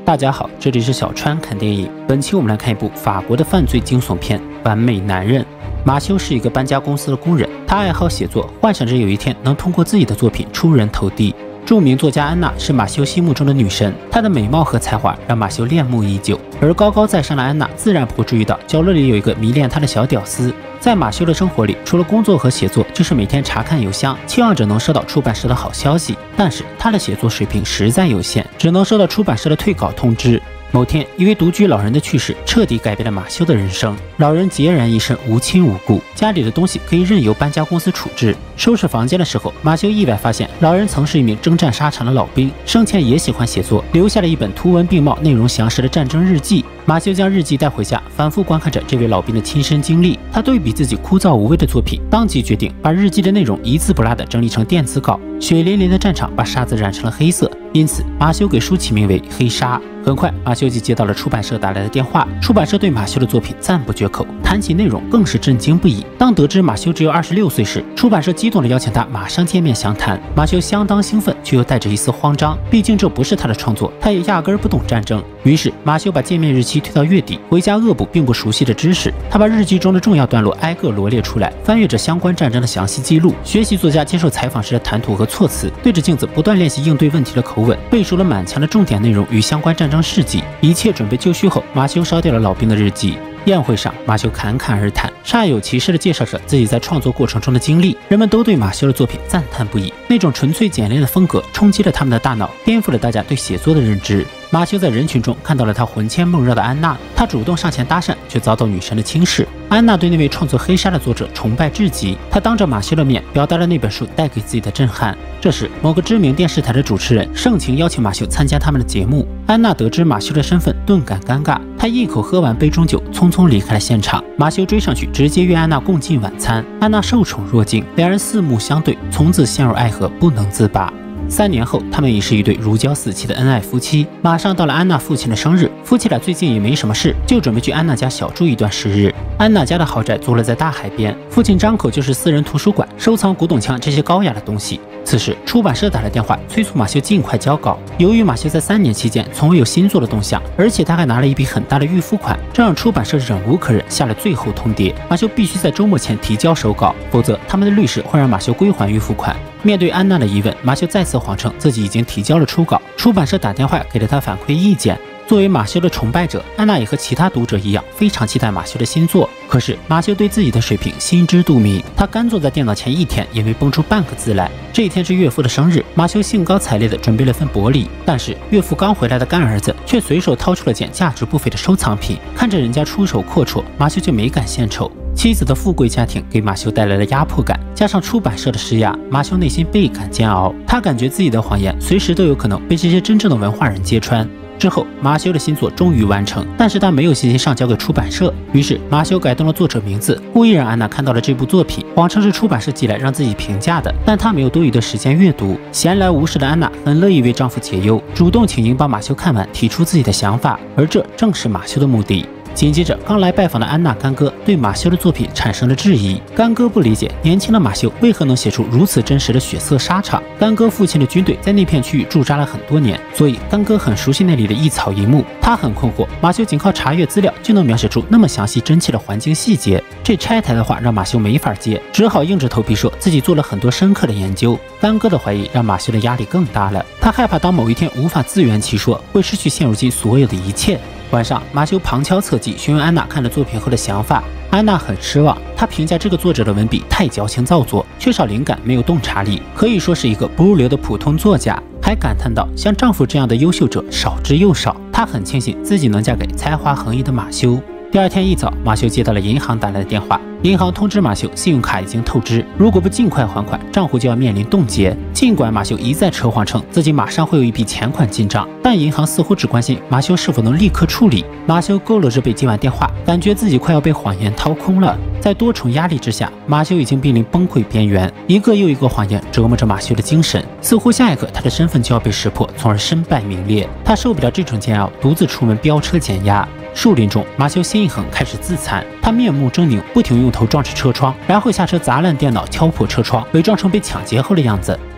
大家好，这里是小川看电影。本期我们来看一部法国的犯罪惊悚片《完美男人》。马修是一个搬家公司的工人，他爱好写作，幻想着有一天能通过自己的作品出人头地。著名作家安娜是马修心目中的女神，她的美貌和才华让马修恋慕已久。而高高在上的安娜自然不会注意到角落里有一个迷恋她的小屌丝。在马修的生活里，除了工作和写作，就是每天查看邮箱，期望着能收到出版社的好消息。但是他的写作水平实在有限，只能收到出版社的退稿通知。某天，一位独居老人的去世，彻底改变了马修的人生。老人孑然一身，无亲无故，家里的东西可以任由搬家公司处置。收拾房间的时候，马修意外发现，老人曾是一名征战沙场的老兵，生前也喜欢写作，留下了一本图文并茂、内容详实的战争日记。马修将日记带回家，反复观看着这位老兵的亲身经历。他对比自己枯燥无味的作品，当即决定把日记的内容一字不落地整理成电子稿。血淋淋的战场把沙子染成了黑色，因此马修给书起名为《黑沙》。很快，马修就接到了出版社打来的电话。出版社对马修的作品赞不绝口，谈起内容更是震惊不已。当得知马修只有26岁时，出版社激动地邀请他马上见面详谈。马修相当兴奋，却又带着一丝慌张，毕竟这不是他的创作，他也压根儿不懂战争。于是，马修把见面日期推到月底，回家恶补并不熟悉的知识。他把日记中的重要段落挨个罗列出来，翻阅着相关战争的详细记录，学习作家接受采访时的谈吐和措辞，对着镜子不断练习应对问题的口吻，背熟了满墙的重点内容与相关战争事迹。一切准备就绪后，马修烧掉了老兵的日记。宴会上，马修侃侃而谈，煞有其事地介绍着自己在创作过程中的经历。人们都对马修的作品赞叹不已，那种纯粹简练的风格冲击了他们的大脑，颠覆了大家对写作的认知。马修在人群中看到了他魂牵梦绕的安娜，他主动上前搭讪，却遭到女神的轻视。安娜对那位创作《黑沙》的作者崇拜至极，她当着马修的面表达了那本书带给自己的震撼。这时，某个知名电视台的主持人盛情邀请马修参加他们的节目。安娜得知马修的身份，顿感尴尬，她一口喝完杯中酒，匆匆离开了现场。马修追上去，直接约安娜共进晚餐。安娜受宠若惊，两人四目相对，从此陷入爱河，不能自拔。3年后，他们已是一对如胶似漆的恩爱夫妻。马上到了安娜父亲的生日，夫妻俩最近也没什么事，就准备去安娜家小住一段时日。安娜家的豪宅坐落在大海边，父亲张口就是私人图书馆，收藏古董枪这些高雅的东西。此时，出版社打来电话，催促马修尽快交稿。由于马修在3年期间从未有新作的动向，而且他还拿了一笔很大的预付款，这让出版社忍无可忍，下了最后通牒：马修必须在周末前提交手稿，否则他们的律师会让马修归还预付款。面对安娜的疑问，马修再次谎称自己已经提交了初稿。出版社打电话给了他反馈意见。作为马修的崇拜者，安娜也和其他读者一样，非常期待马修的新作。可是马修对自己的水平心知肚明，他干坐在电脑前1天，也没蹦出半个字来。这一天是岳父的生日，马修兴高采烈地准备了份薄礼，但是岳父刚回来的干儿子却随手掏出了件价值不菲的收藏品。看着人家出手阔绰，马修就没敢献丑。妻子的富贵家庭给马修带来了压迫感，加上出版社的施压，马修内心倍感煎熬。他感觉自己的谎言随时都有可能被这些真正的文化人揭穿。之后，马修的新作终于完成，但是他没有信心上交给出版社，于是马修改动了作者名字，故意让安娜看到了这部作品，谎称是出版社寄来让自己评价的，但他没有多余的时间阅读。闲来无事的安娜很乐意为丈夫解忧，主动请缨帮马修看完，提出自己的想法，而这正是马修的目的。紧接着，刚来拜访的安娜干哥对马修的作品产生了质疑。干哥不理解年轻的马修为何能写出如此真实的血色沙场。干哥父亲的军队在那片区域驻扎了很多年，所以干哥很熟悉那里的一草一木。他很困惑，马修仅靠查阅资料就能描写出那么详细真切的环境细节，这拆台的话让马修没法接，只好硬着头皮说自己做了很多深刻的研究。干哥的怀疑让马修的压力更大了，他害怕当某一天无法自圆其说，会失去现如今所有的一切。晚上，马修旁敲侧击询问安娜看了作品后的想法。安娜很失望，她评价这个作者的文笔太矫情造作，缺少灵感，没有洞察力，可以说是一个不入流的普通作家。还感叹道，像丈夫这样的优秀者少之又少，她很庆幸自己能嫁给才华横溢的马修。第二天一早，马修接到了银行打来的电话，银行通知马修信用卡已经透支，如果不尽快还款，账户就要面临冻结。尽管马修一再扯谎称自己马上会有一笔钱款进账，但银行似乎只关心马修是否能立刻处理。马修佝偻着被接完电话，感觉自己快要被谎言掏空了。在多重压力之下，马修已经濒临崩溃边缘，一个又一个谎言折磨着马修的精神，似乎下一刻他的身份就要被识破，从而身败名裂。他受不了这种煎熬，独自出门飙车减压。树林中，马修心一横，开始自残。他面目狰狞，不停用头撞着车窗，然后下车砸烂电脑，敲破车窗，伪装成被抢劫后的样子。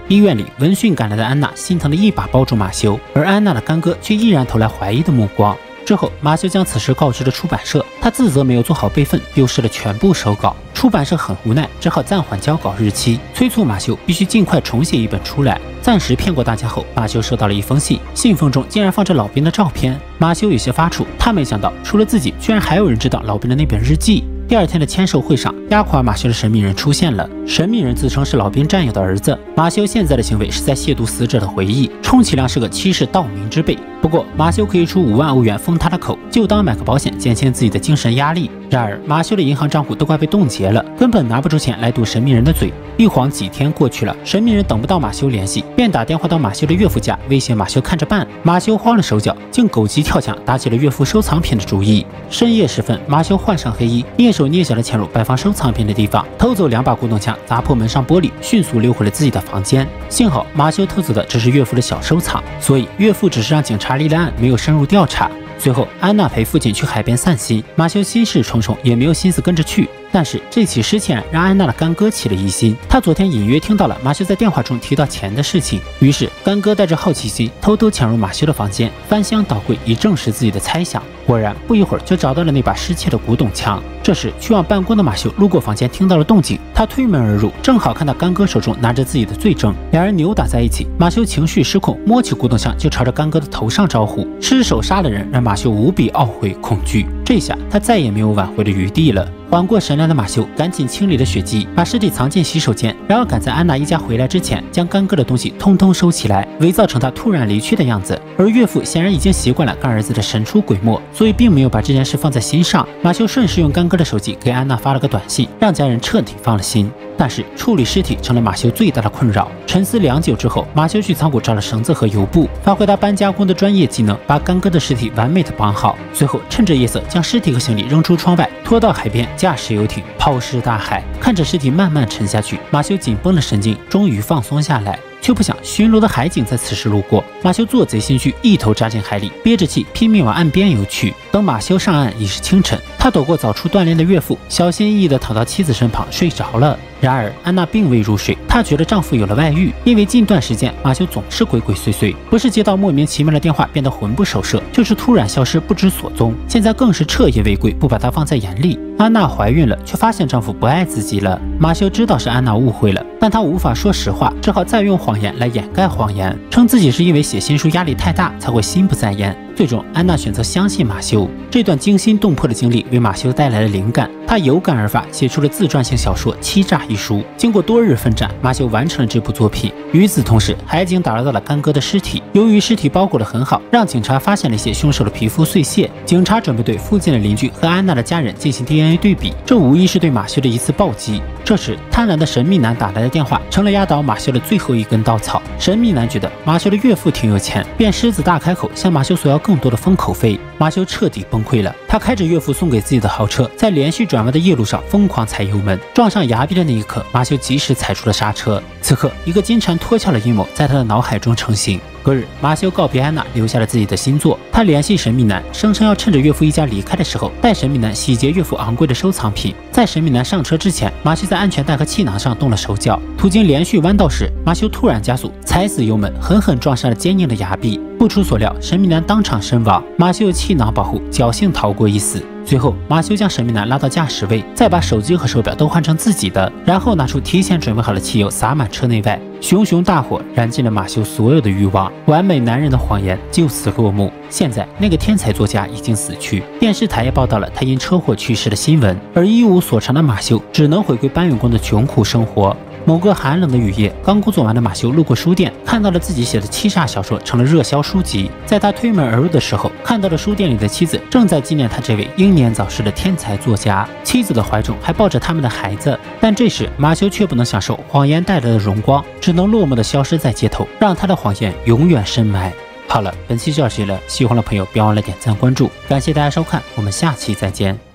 医院里，闻讯赶来的安娜心疼的一把抱住马修，而安娜的干哥却依然投来怀疑的目光。之后，马修将此事告知了出版社，他自责没有做好备份，丢失了全部手稿。出版社很无奈，只好暂缓交稿日期，催促马修必须尽快重写一本出来。暂时骗过大家后，马修收到了一封信，信封中竟然放着老兵的照片。马修有些发怵，他没想到除了自己，居然还有人知道老兵的那本日记。第二天的签售会上，压垮马修的神秘人出现了。神秘人自称是老兵战友的儿子。马修现在的行为是在亵渎死者的回忆，充其量是个欺世盗名之辈。不过，马修可以出5万欧元封他的口，就当买个保险，减轻自己的精神压力。然而，马修的银行账户都快被冻结了，根本拿不出钱来堵神秘人的嘴。一晃几天过去了，神秘人等不到马修联系，便打电话到马修的岳父家，威胁马修看着办。马修慌了手脚，竟狗急跳墙，打起了岳父收藏品的主意。深夜时分，马修换上黑衣，蹑手蹑脚地潜入摆放收藏品的地方，偷走2把古董枪，砸破门上玻璃，迅速溜回了自己的房间。幸好马修偷走的只是岳父的小收藏，所以岳父只是让警察立了案，没有深入调查。随后，安娜陪父亲去海边散心，马修心事重重，也没有心思跟着去。但是这起失窃案让安娜的干哥起了疑心，他昨天隐约听到了马修在电话中提到钱的事情，于是干哥带着好奇心偷偷潜入马修的房间，翻箱倒柜以证实自己的猜想。果然，不一会儿就找到了那把失窃的古董枪。这时，去往办公的马修路过房间，听到了动静，他推门而入，正好看到干哥手中拿着自己的罪证，两人扭打在一起。马修情绪失控，摸起古董枪就朝着干哥的头上招呼。失手杀了人，让马修无比懊悔恐惧，这下他再也没有挽回的余地了。缓过神来的马修赶紧清理了血迹，把尸体藏进洗手间，然后赶在安娜一家回来之前，将干哥的东西通通收起来，伪造成他突然离去的样子。而岳父显然已经习惯了干儿子的神出鬼没，所以并没有把这件事放在心上。马修顺势用干哥的手机给安娜发了个短信，让家人彻底放了心。但是处理尸体成了马修最大的困扰。沉思良久之后，马修去仓库找了绳子和油布，发挥他搬家工的专业技能，把干哥的尸体完美的绑好。随后趁着夜色，将尸体和行李扔出窗外，拖到海边，驾驶游艇抛尸大海。看着尸体慢慢沉下去，马修紧绷的神经终于放松下来。却不想巡逻的海警在此时路过，马修做贼心虚，一头扎进海里，憋着气拼命往岸边游去。等马修上岸已是清晨，他躲过早出锻炼的岳父，小心翼翼地躺到妻子身旁睡着了。然而安娜并未入睡，她觉得丈夫有了外遇，因为近段时间马修总是鬼鬼祟祟，不是接到莫名其妙的电话变得魂不守舍，就是突然消失不知所踪，现在更是彻夜未归，不把他放在眼里。安娜怀孕了，却发现丈夫不爱自己了。马修知道是安娜误会了，但他无法说实话，只好再用谎言来掩盖谎言，称自己是因为写新书压力太大才会心不在焉。最终，安娜选择相信马修。这段惊心动魄的经历为马修带来了灵感，他有感而发，写出了自传性小说《欺诈》一书。经过多日奋战，马修完成了这部作品。与此同时，海警打捞到了干哥的尸体，由于尸体包裹得很好，让警察发现了一些凶手的皮肤碎屑。警察准备对附近的邻居和安娜的家人进行 DNA 对比，这无疑是对马修的一次暴击。这时，贪婪的神秘男打来的电话成了压倒马修的最后一根稻草。神秘男觉得马修的岳父挺有钱，便狮子大开口向马修索要更多的封口费。马修彻底崩溃了，他开着岳父送给自己的豪车，在连续转弯的夜路上疯狂踩油门，撞上崖壁的那一刻，马修及时踩出了刹车。此刻，一个金蝉脱壳的阴谋在他的脑海中成型。隔日，马修告别安娜，留下了自己的新作。他联系神秘男，声称要趁着岳父一家离开的时候，带神秘男洗劫岳父昂贵的收藏品。在神秘男上车之前，马修在安全带和气囊上动了手脚。途经连续弯道时，马修突然加速，踩死油门，狠狠撞上了坚硬的崖壁。不出所料，神秘男当场身亡，马修有气囊保护，侥幸逃过一死。随后，马修将神秘男拉到驾驶位，再把手机和手表都换成自己的，然后拿出提前准备好的汽油洒满车内外，熊熊大火燃尽了马修所有的欲望。完美男人的谎言就此落幕。现在，那个天才作家已经死去，电视台也报道了他因车祸去世的新闻，而一无所长的马修只能回归搬运工的穷苦生活。某个寒冷的雨夜，刚工作完的马修路过书店，看到了自己写的欺诈小说成了热销书籍。在他推门而入的时候，看到了书店里的妻子正在纪念他这位英年早逝的天才作家，妻子的怀中还抱着他们的孩子。但这时马修却不能享受谎言带来的荣光，只能落寞地消失在街头，让他的谎言永远深埋。好了，本期就到这里了，喜欢的朋友别忘了点赞关注，感谢大家收看，我们下期再见。